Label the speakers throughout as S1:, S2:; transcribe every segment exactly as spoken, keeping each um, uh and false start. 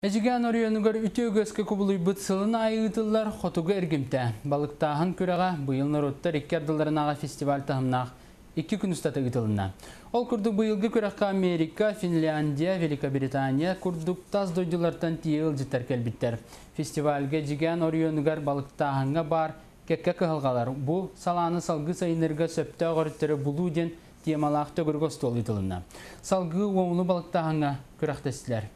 S1: Эжиген орионугар үтөөгөскө кубулуй бытсылын айытылар хотугу эргимте. Балыктаһын күрәгә быйыл народтар иккердыларынага фестиваль тахымнах икки күн устата гытылына. Ол курду быйылгы күрәккә Америка, Финляндия, Великобритания курдук таз дойдулардан тиел житер келбиттер. Фестивальге жиген орионугар балыктаһынга бар кекке кыһылгалар. Бу саланы салгы сайынырга сөптө горттөрө булуу ден темалах төгөргө стол итылына. Салгы оңлу балыктаһынга күрәктәсләр.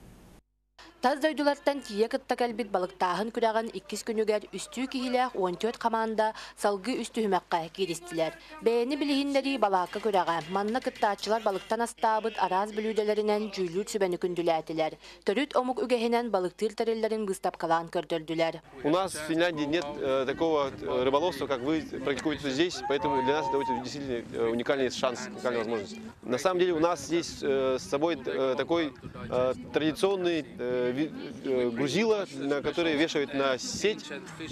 S2: Таз дойдулардан тие кытта кэлбит балыктаһын күрәгән иккис күнүгәр үстүү киһиләх он төрт команда салгы үстүһүмәккә киристиләр. Бәйни билиһиндәри балаакка күрәгә манна кыттаачылар балыктан астабыт араас бүлүдәләренән жүйлүт сүбәне күндүләтиләр. Төрүт омук үгәһенән балыктыр тарелләрен быстап калан көрдөрдүләр.
S3: У нас в Финляндии нет э, такого рыболовства, как вы практикуете здесь, поэтому для нас это очень действительно уникальный шанс, уникальная возможность. На самом деле у нас есть э, с собой э, такой э, традиционный э, грузило, на которое вешают на сеть,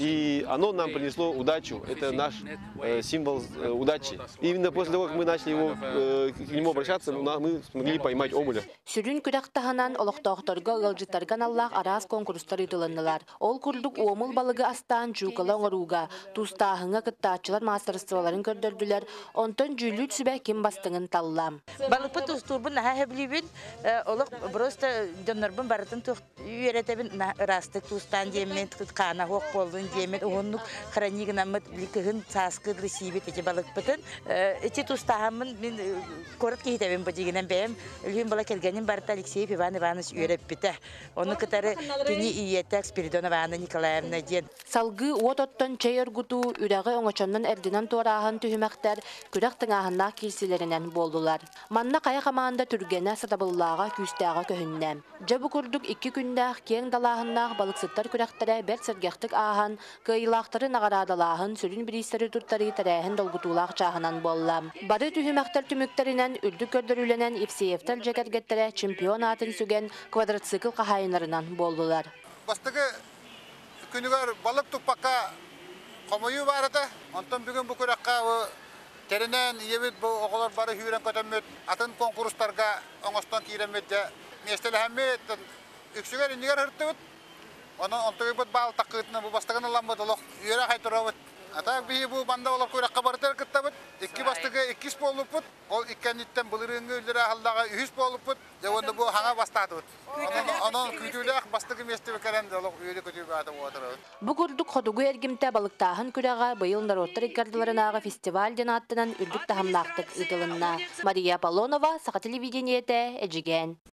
S3: и оно нам принесло удачу. Это наш э, символ э, удачи. И именно после того, как мы начали его, э, к нему обращаться, мы смогли поймать омуля.
S2: Сүрүн күрәктәһенән олохтоохторга ылжытарган Аллах арас конкурстар итылыннылар. Ол курдук омул балыгы астан жукала оңоруга, тустаһыңа кыттаачылар мастерстволарын көрдөрдүләр. Онтон жүлүт сүбә ким бастыгын таллам.
S4: Балыпы тустурбун хаһаблибин, олох просто доннорбун барытын үйретебин растык тустан демет кана хок болдун демет оннук хранигнамыт ликыгын саскыдлы сибет эти балыкпытын эти тустахамын мен корот кейтебин быжыгынан бем үлгүн бала келгенин барта Алексей Иван Иванович үйреппите оны кытары кини иетек Спиридонова Анна Николаевна ден
S2: салгы ототтон чейергуту үрәгы оңочоннан эрдинан туараһын түһүмәктәр күрәк тыңаһынна килселеринен болдулар. Манна кая команда түргәнә сатабыллага күстәгә көһүннәм. Жабы курдук икки күндәк кең далаһыннах балыксыттар күрәктәре бер сәргәхтик аһан, кыйлактары нагарадалаһын сүрүн биристәре туртары тәрәһен долгутулак чаһынан боллам. Бары түһүмәктәр түмүктәренән үрдүк көрдөрүләнән Евсеевтер җәгәргәттәре чемпионатын сүгән квадроцикл каһайнарынан болдулар.
S5: Бастыгы күнүгәр балык тупакка комою барыда, онтон бүген бу күрәккә теренән ебит бу оголор бары хүрән көтәмәт, атын конкурсларга оңостон киремәт дә местеләһәмәт үксүгәр иннигәр хыртыбыт. Оны онтыгыбыт бал такытны бу бастыгын ламбыт олох үйрә хайтырабыт. Ата би бу банда олар күрәккә бартыр кыттабыт. Икки бастыгы иккис болупут. Ол иккәниттән булырынгы үлдерә халдага үз болупут. Дәвәндә бу хаңа бастатыбыт. Анан күтүләк бастыгы местебе кәрән дә олох үйрә көтүгә ата отырабыт.
S2: Бу курдук ходугу эргимтә балыктаһын күрәгә быел народтар иккердыларынага фестиваль денаттынан үрдүк тахамнактык итылынна. Мария Полонова, Саха телевидениете, Эжиген.